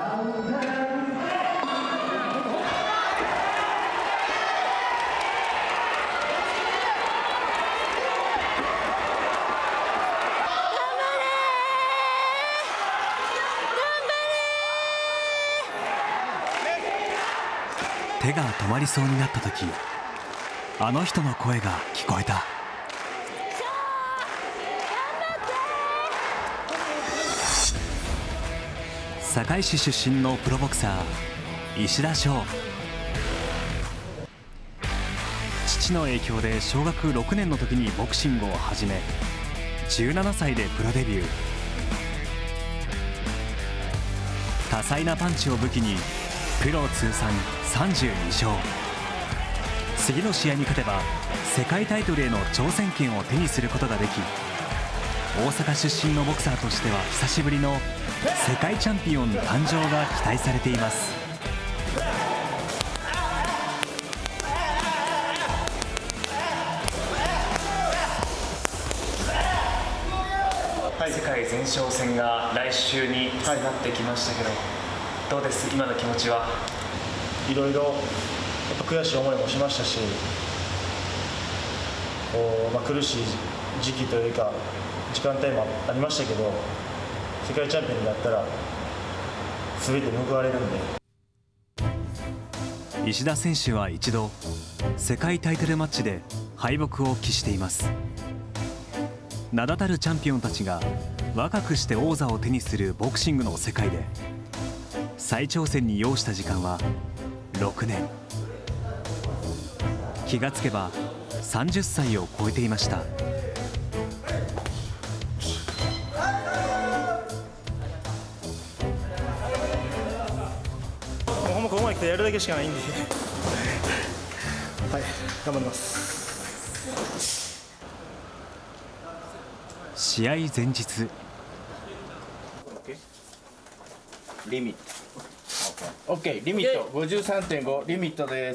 手が止まりそうになった時、あの人の声が聞こえた。堺市出身のプロボクサー石田翔。父の影響で小学6年の時にボクシングを始め、17歳でプロデビュー。多彩なパンチを武器にプロ通算32勝。次の試合に勝てば世界タイトルへの挑戦権を手にすることができ、大阪出身のボクサーとしては久しぶりの世界チャンピオン誕生が期待されています。 世界前哨戦が来週に迫ってきましたけど、どうです、今の気持ちは。 いろいろやっぱ悔しい思いもしましたし、苦しい時期というか時間帯もありましたけど、世界チャンピオンになったら全て報われるんで。 石田選手は一度世界タイトルマッチで敗北を喫しています。名だたるチャンピオンたちが若くして王座を手にするボクシングの世界で、再挑戦に要した時間は6年。気がつけば30歳を超えていました。 ほんまここまで来てやるだけしかないんではい、頑張ります。 試合前日、 リミット OK、 リミット 53.5 リミットです。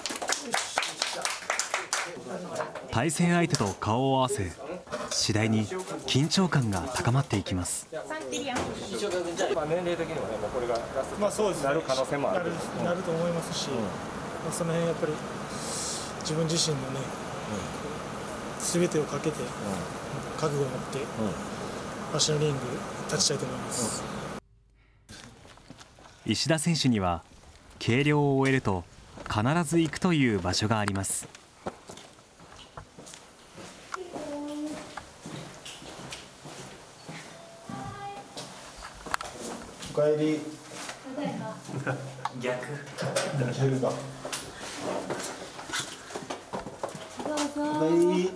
対戦相手と顔を合わせ、次第に緊張感が高まっていきます。 年齢的にはね、これがラストそうです、なる可能性もあると思いますし、その辺やっぱり自分自身のね、全てをかけて、覚悟を持って足のリング立ちたいと思います。 石田選手には計量を終えると必ず行くという場所があります。 おかえり。 逆。 おかえり。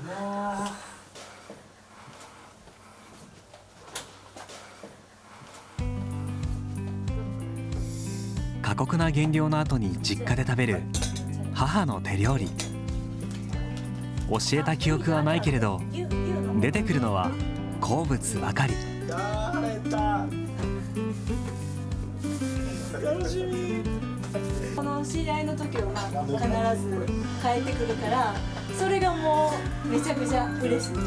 過酷な減量の後に実家で食べる母の手料理。教えた記憶はないけれど、出てくるのは好物ばかり。 楽しみ。 この試合の時は必ず帰ってくるから、それがもうめちゃくちゃ嬉しい。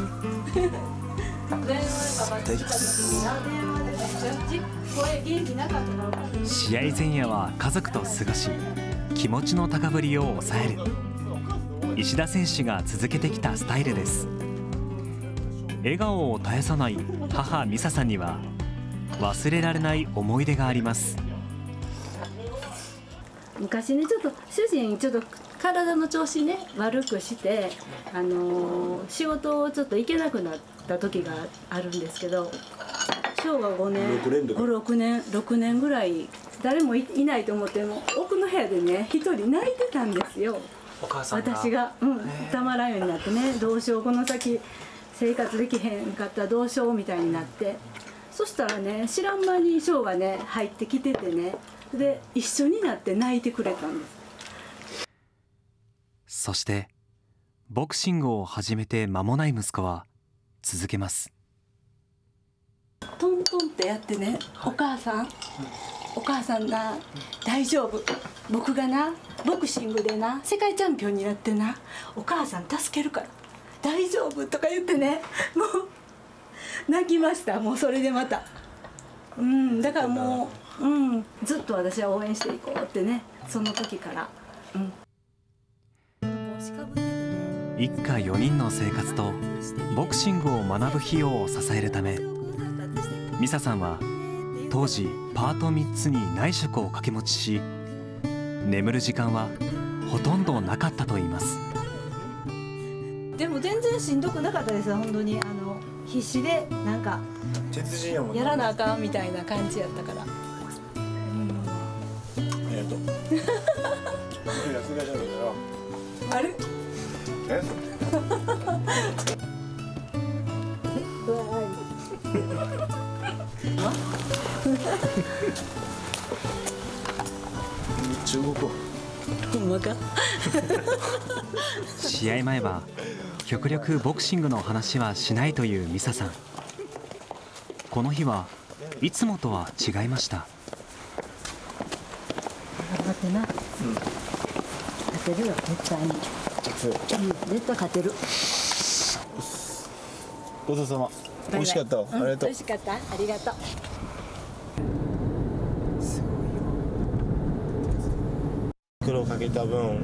試合前夜は家族と過ごし、気持ちの高ぶりを抑える。石田選手が続けてきたスタイルです。笑顔を絶やさない母美沙さんには忘れられない思い出があります。 昔ね、ちょっと主人ちょっと体の調子ね悪くして、仕事をちょっと行けなくなった時があるんですけど、昭和5年6年ぐらい誰もいないと思っても奥の部屋でね一人泣いてたんですよ。 お母さんが。 私が、たまらんようになってね、どうしようこの先生活できへんかったらどうしようみたいになって、そしたらね知らん間に翔がね入ってきててね、で一緒になって泣いてくれたんです。 そしてボクシングを始めて間もない息子は続けます。 トントンってやってね、お母さんな大丈夫、僕がなボクシングでな世界チャンピオンになってなお母さん助けるから大丈夫とか言ってね、もう泣きました。もうそれでまただからもずっと私は応援していこうってね、その時から。 一家4人の生活とボクシングを学ぶ費用を支えるため、美沙さんは当時パート3つに内職を掛け持ちし、眠る時間はほとんどなかったといいます。 でも全然しんどくなかったですよ、本当に必死でなんかやらなあかんみたいな感じやったから。 ありがとう。 あれ？ 中国語。 ほんまか？ 試合前は極力ボクシングの話はしないという美沙さん。この日はいつもとは違いました。 勝ってな。勝てるよ、絶対に。絶対勝てる。 ごちそうさま。美味しかったわ。ありがとう。 美味しかった。ありがとう。 苦労かけた分、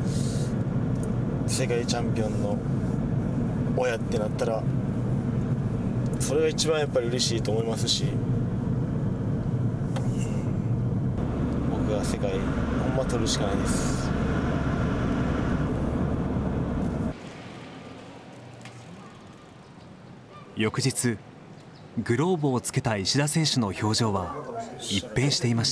世界チャンピオンの親ってなったら、それが一番やっぱり嬉しいと思いますし、僕が世界ほんま取るしかないです。 翌日、グローブをつけた石田選手の表情は一変していました。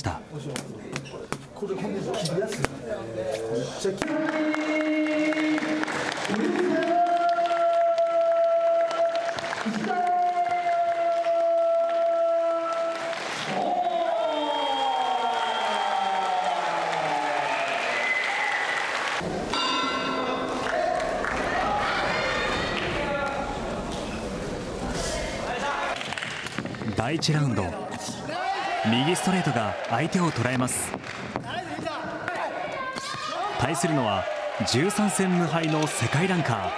第1ラウンド、右ストレートが相手を捉えます。対するのは13戦無敗の世界ランカ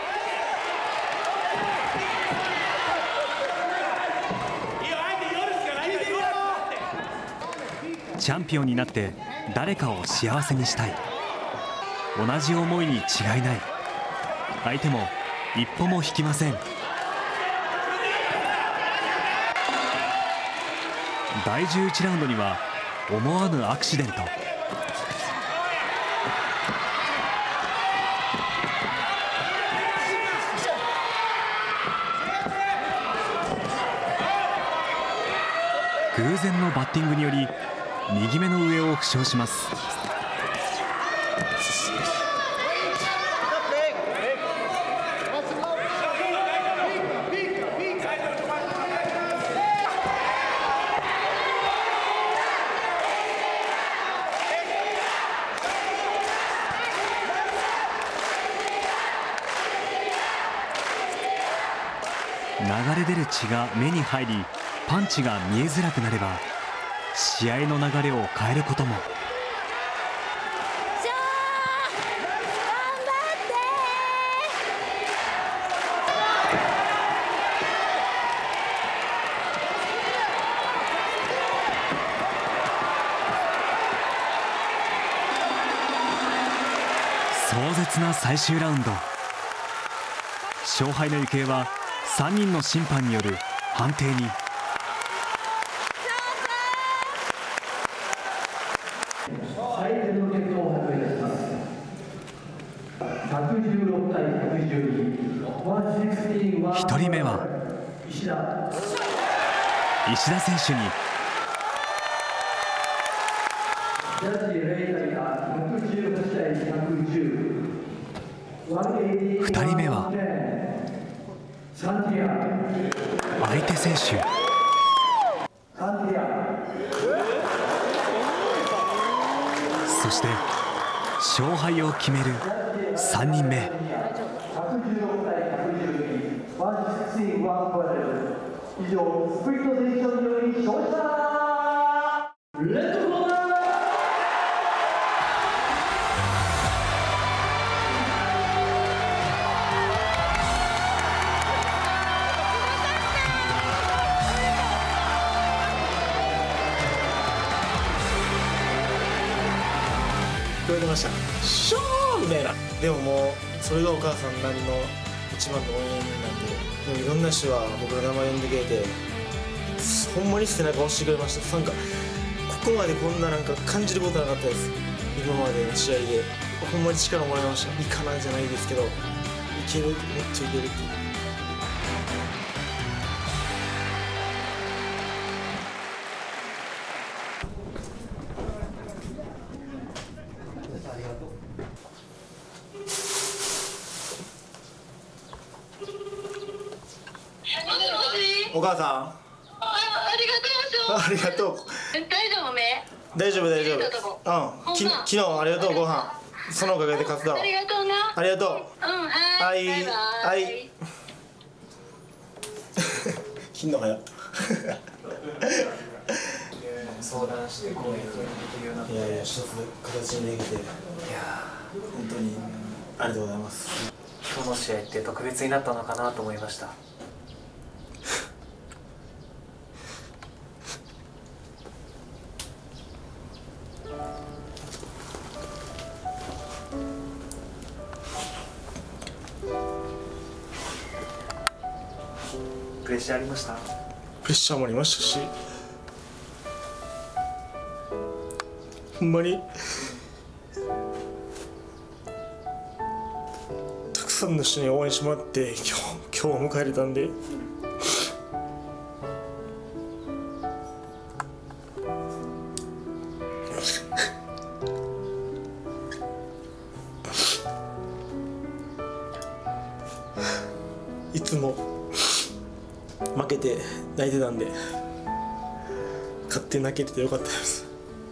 ー。チャンピオンになって誰かを幸せにしたい、同じ思いに違いない。相手も一歩も引きません。第11ラウンドには思わぬアクシデント。偶然のバッティングにより右目の上を負傷します。流れ出る血が目に入り、パンチが見えづらくなれば試合の流れを変えることも。壮絶な最終ラウンド。勝敗の行方は3人の審判による判定に。1人目は石田選手に、2人目は相手選手。そして勝敗を決める3人目。以上、スプリット選手により勝者レッドコーナー。 こえてました。ショーみたいな。でももうそれがお母さんなりの一番の応援なんで、でもいろんな人は僕の名前呼んでくれて、ほんまに背中押してくれました。なんかここまでこんななんか感じることなかったです。今までの試合でほんまに力もらいました。いいかなじゃないですけど、いける、もっといけるっていう。お母さん、 ありがとう。 大丈夫大丈夫。うん、昨日ありがとう。ご飯そのおかげで勝つだろう。 ありがとうな。 ありがとう。 はい。バイバイ。 はい。切んの早っ。 相談してこういうふうにできるようになって、 いやいや、一つ形にできて、いや本当にありがとうございます。 今日の試合って特別になったのかなと思いました。プレッシャーありました？ プレッシャーもありましたし、ほんまにたくさんの人に応援してもらって今日を迎えれたんで、いつも負けて泣いてたんで、勝って泣けててよかったです。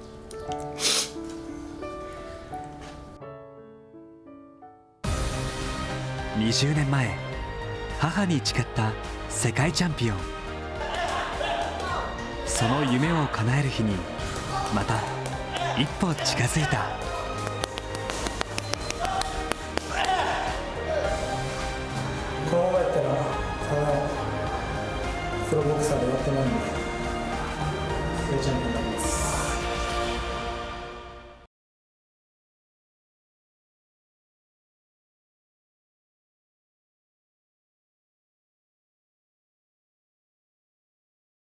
20年前、母に誓った世界チャンピオン。その夢を叶える日にまた一歩近づいた。 このままやったらただプロボクサーで終わってまうんで、世界チャンピオン